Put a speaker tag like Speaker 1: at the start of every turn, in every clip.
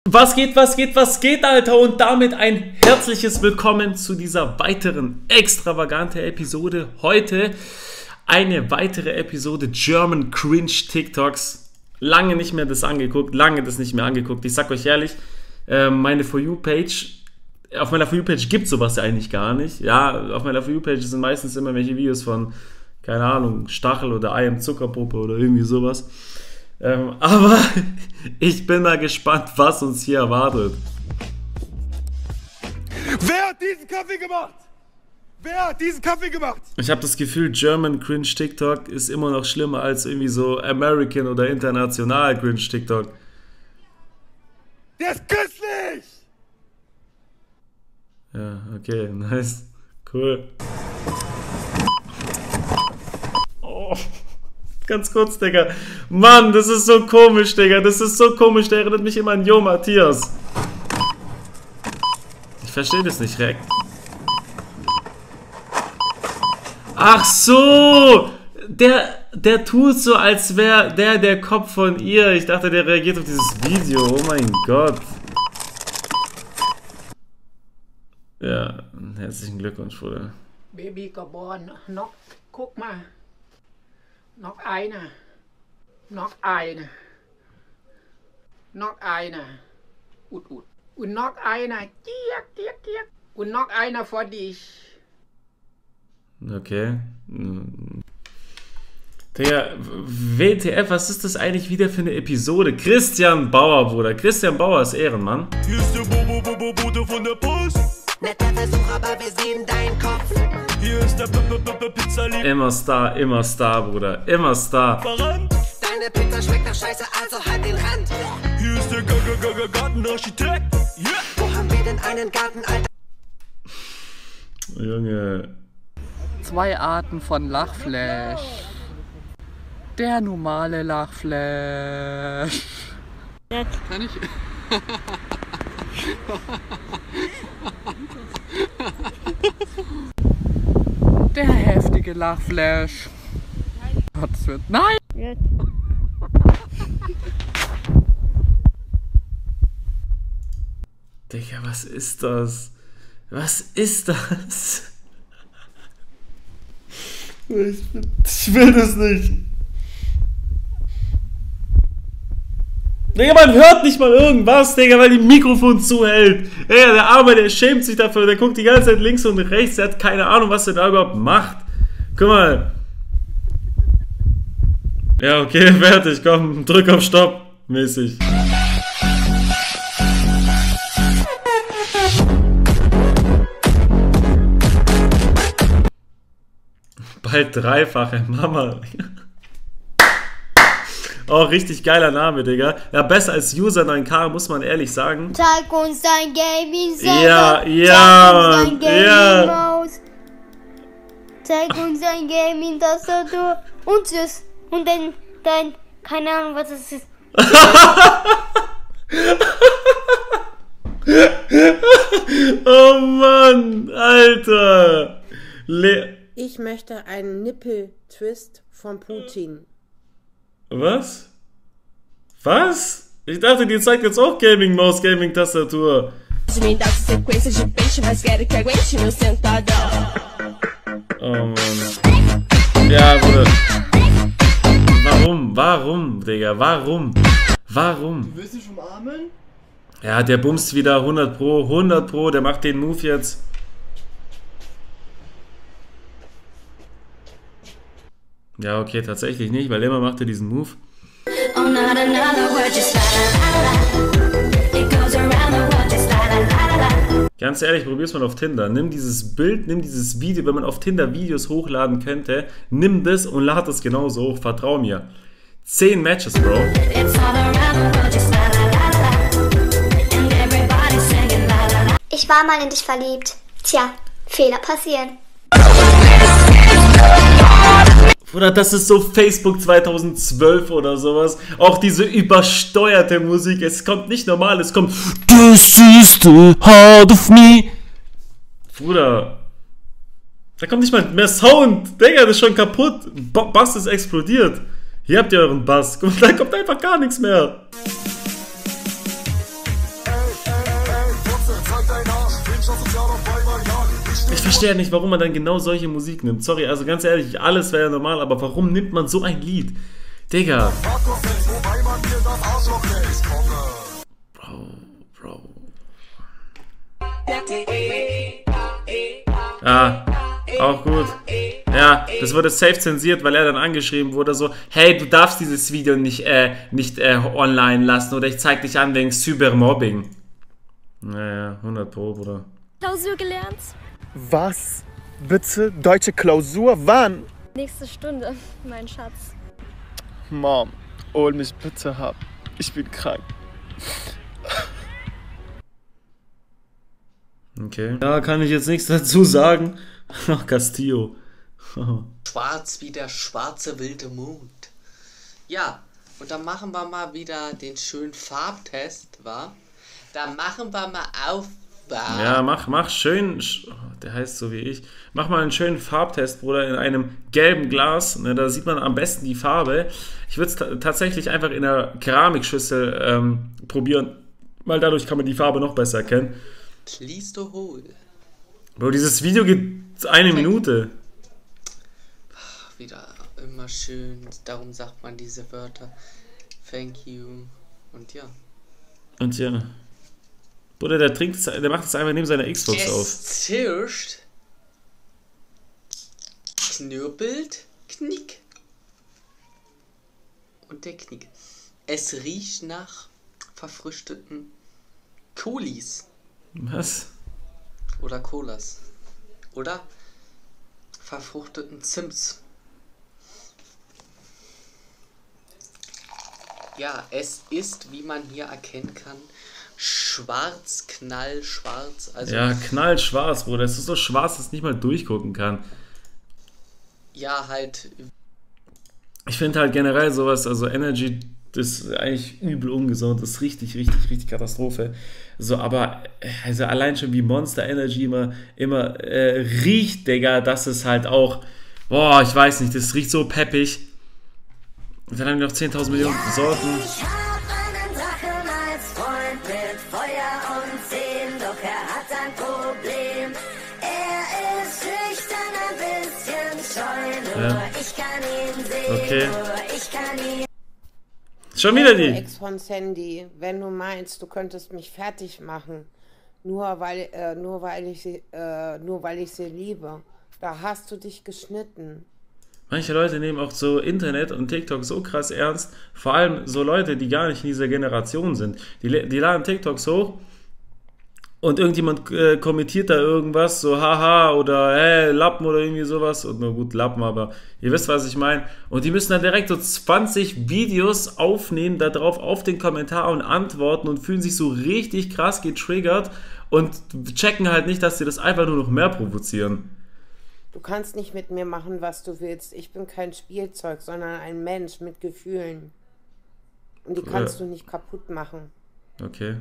Speaker 1: Was geht, Alter? Und damit ein herzliches Willkommen zu dieser weiteren extravaganten Episode. Heute eine weitere Episode German Cringe TikToks. Lange nicht mehr das angeguckt, Ich sag euch ehrlich, meine For You-Page, auf meiner For You-Page gibt es sowas ja eigentlich gar nicht. Ja, auf meiner For You-Page sind meistens immer welche Videos von, keine Ahnung, Stachel oder Ei im Zuckerpuppe oder irgendwie sowas. Aber ich bin mal gespannt, was uns hier erwartet.
Speaker 2: Wer hat diesen Kaffee gemacht? Wer hat diesen Kaffee gemacht?
Speaker 1: Ich habe das Gefühl, German Cringe TikTok ist immer noch schlimmer als irgendwie so American oder international Cringe TikTok.
Speaker 2: Der ist köstlich!
Speaker 1: Ja, okay, nice. Cool. Oh. Ganz kurz, Digga. Mann, das ist so komisch, Digga. Das ist so komisch. Der erinnert mich immer an Jo Matthias. Ich verstehe das nicht, Reck. Ach so! Der tut so, als wäre der Kopf von ihr. Ich dachte, der reagiert auf dieses Video. Oh mein Gott. Ja, herzlichen Glückwunsch, Bruder.
Speaker 3: Baby geboren. Noch, guck mal. Noch eine. Noch eine. Noch eine. Und noch einer. Und noch einer vor dich.
Speaker 1: Okay. Digga, WTF, was ist das eigentlich wieder für eine Episode? Christian Bauer, Bruder. Christian Bauer ist Ehrenmann.
Speaker 2: Hier ist der Bobo von der Post.
Speaker 4: Netter Versuch, aber wir sehen deinen Kopf.
Speaker 2: Hier ist der Pizzalie.
Speaker 1: Immer Star, Bruder. Immer Star.
Speaker 2: Verrannt.
Speaker 4: Deine Pizza schmeckt nach Scheiße, also halt den Rand.
Speaker 2: Hier ist der Gartenarchitekt. Yeah.
Speaker 4: Wo haben wir denn einen Garten, Alter?
Speaker 1: Junge.
Speaker 5: Zwei Arten von Lachflash. Der normale Lachflash. Kann ich? Der heftige Lachflash. Gottes Willen. Nein!
Speaker 6: Jetzt.
Speaker 1: Digga, was ist das? Was ist das? Ich will das nicht. Digga, man hört nicht mal irgendwas, Digga, weil die Mikrofon zuhält. Digga, der Arme, der schämt sich dafür, der guckt die ganze Zeit links und rechts, der hat keine Ahnung, was er da überhaupt macht. Guck mal. Ja, okay, fertig, komm, drück auf Stopp, mäßig. Bald dreifache Mama. Oh, richtig geiler Name, Digga. Ja, besser als User 9K, muss man ehrlich sagen.
Speaker 6: Zeig uns dein Gaming-Server.
Speaker 1: Ja,
Speaker 6: Zeig uns dein
Speaker 1: ja.
Speaker 6: Gaming-Maus. Zeig uns dein Gaming-Tastatur. Und tschüss. Und dein, keine Ahnung, was das ist.
Speaker 1: Oh Mann, Alter.
Speaker 7: Ich möchte einen Nippel-Twist von Putin.
Speaker 1: Was? Was? Ich dachte, die zeigt jetzt auch Gaming-Maus, Gaming-Tastatur. Oh Mann. Ja, Bruder. Warum, Digga? Warum?
Speaker 2: Du willst dich umarmen?
Speaker 1: Ja, der bumst wieder 100 Pro, der macht den Move jetzt. Ja, okay, tatsächlich nicht, weil immer macht er diesen Move. Ganz ehrlich, probier's mal auf Tinder. Nimm dieses Bild, nimm dieses Video, wenn man auf Tinder Videos hochladen könnte, nimm das und lad das genauso hoch, vertrau mir. 10 Matches, Bro.
Speaker 8: Ich war mal in dich verliebt. Tja, Fehler passieren.
Speaker 1: Oder das ist so Facebook 2012 oder sowas. Auch diese übersteuerte Musik. Es kommt nicht normal, es kommt This is the heart of me. Bruder. Da kommt nicht mal mehr Sound. Digga, das ist schon kaputt. Bass ist explodiert. Hier habt ihr euren Bass. Da kommt einfach gar nichts mehr. Ich verstehe nicht, warum man dann genau solche Musik nimmt. Sorry, also ganz ehrlich, alles wäre ja normal, aber warum nimmt man so ein Lied? Digga. Bro. Ah, auch gut. Ja, das wurde safe zensiert, weil er dann angeschrieben wurde so, hey, du darfst dieses Video nicht online lassen oder ich zeig dich an wegen Cybermobbing. Naja, 100 Pro, Bruder.
Speaker 9: Klausur gelernt?
Speaker 2: Was? Bitte? Deutsche Klausur? Wann?
Speaker 9: Nächste Stunde, mein Schatz.
Speaker 2: Mom, hol mich bitte ab. Ich bin krank.
Speaker 1: Okay. Da kann ich jetzt nichts dazu sagen. Ach, Castillo.
Speaker 10: Schwarz wie der schwarze wilde Mond. Ja, und dann machen wir mal wieder den schönen Farbtest, wa? Dann machen wir mal auf.
Speaker 1: Ja, mach schön. Der heißt so wie ich. Mach mal einen schönen Farbtest, Bruder, in einem gelben Glas. Ne, da sieht man am besten die Farbe. Ich würde es tatsächlich einfach in einer Keramikschüssel probieren, weil dadurch kann man die Farbe noch besser erkennen.
Speaker 10: Liest du hol.
Speaker 1: Bro, dieses Video geht 1 Minute.
Speaker 10: Wieder immer schön. Darum sagt man diese Wörter. Thank you. Und ja.
Speaker 1: Und ja. Bruder, der macht es einfach neben seiner Xbox auf.
Speaker 10: Es zischt. Knirpelt. Knick. Und der Knick. Es riecht nach verfrüchteten Colis.
Speaker 1: Was?
Speaker 10: Oder Colas. Oder verfruchteten Zims. Ja, es ist, wie man hier erkennen kann, schwarz, knallschwarz. Also
Speaker 1: ja, knallschwarz, Bruder. Es ist so schwarz, dass ich nicht mal durchgucken kann.
Speaker 10: Ja, halt.
Speaker 1: Ich finde halt generell sowas, also Energy, das ist eigentlich übel ungesund. Das ist richtig Katastrophe. So, aber also allein schon wie Monster Energy immer riecht, Digga, das ist halt auch, boah, ich weiß nicht, das riecht so peppig. Und dann haben wir noch 10.000 Millionen Sorten.
Speaker 4: Ich hab einen Drachen als Freund mit Feuer und Zehen, doch er hat ein Problem. Er ist schüchtern, ein bisschen scheu, nur ich kann ihn sehen,
Speaker 1: okay.
Speaker 4: Nur ich kann ihn.
Speaker 1: Schon wieder die.
Speaker 7: Ex von Sandy, wenn du meinst, du könntest mich fertig machen, nur weil ich sie liebe, da hast du dich geschnitten.
Speaker 1: Manche Leute nehmen auch so Internet und TikTok so krass ernst, vor allem so Leute, die gar nicht in dieser Generation sind. Die laden TikToks hoch und irgendjemand kommentiert da irgendwas, so haha oder hey, Lappen oder irgendwie sowas. Und nur gut, Lappen, aber ihr wisst, was ich meine. Und die müssen dann direkt so 20 Videos aufnehmen, da drauf auf den Kommentar und antworten und fühlen sich so richtig krass getriggert und checken halt nicht, dass sie das einfach nur noch mehr provozieren.
Speaker 7: Du kannst nicht mit mir machen, was du willst. Ich bin kein Spielzeug, sondern ein Mensch mit Gefühlen. Und die kannst du nicht kaputt machen.
Speaker 1: Okay.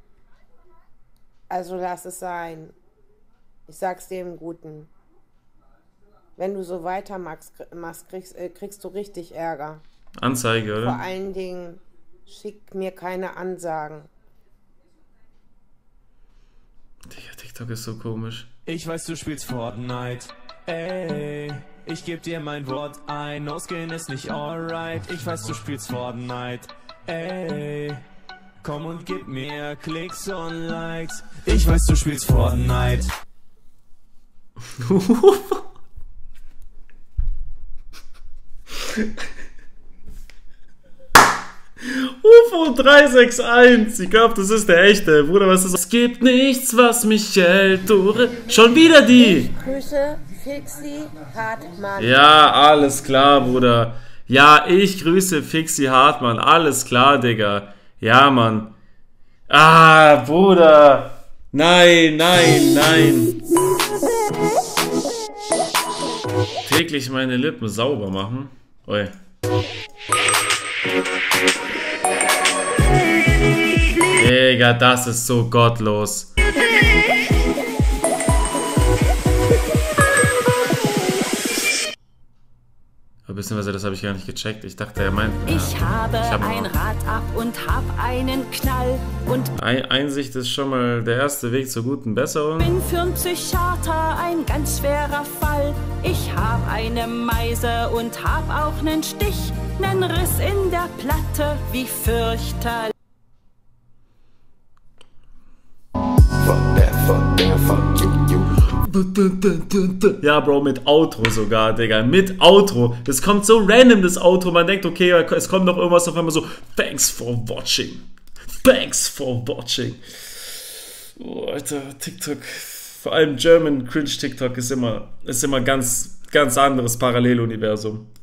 Speaker 7: Also lass es sein. Ich sag's dir im Guten. Wenn du so weitermachst, kriegst du richtig Ärger.
Speaker 1: Anzeige, oder?
Speaker 7: Vor allen Dingen, schick mir keine Ansagen.
Speaker 1: Digga, TikTok ist so komisch.
Speaker 11: Ich weiß, du spielst Fortnite. Ey, ich geb dir mein Wort ein. No Skin ist nicht alright. Ich weiß, du spielst Fortnite. Ey, komm und gib mir Klicks und Likes. Ich weiß, du spielst Fortnite.
Speaker 1: UFO 361, ich glaube, das ist der echte. Bruder, was ist das? Es gibt nichts, was mich hält. Schon wieder die.
Speaker 7: Grüße, Fixi Hartmann.
Speaker 1: Ja, alles klar, Bruder. Ja, ich grüße Fixi Hartmann. Alles klar, Digga. Ja, Mann. Ah, Bruder. Nein. Täglich meine Lippen sauber machen. Oi. Digga, das ist so gottlos. Beziehungsweise das habe ich gar nicht gecheckt. Ich dachte, er meint...
Speaker 12: Ich habe ein Rad ab und hab einen Knall und...
Speaker 1: Einsicht ist schon mal der erste Weg zur guten Besserung.
Speaker 12: Bin für'n Psychiater ein ganz schwerer Fall. Ich hab eine Meise und hab auch nen Stich, nen Riss in der Platte, wie fürchterlich.
Speaker 1: Ja, Bro, mit Outro sogar, Digga. Mit Outro. Das kommt so random, das Outro. Man denkt, okay, es kommt noch irgendwas auf einmal so. Thanks for watching. Thanks for watching. Oh, Alter, TikTok. Vor allem German Cringe TikTok ist immer ganz anderes Paralleluniversum.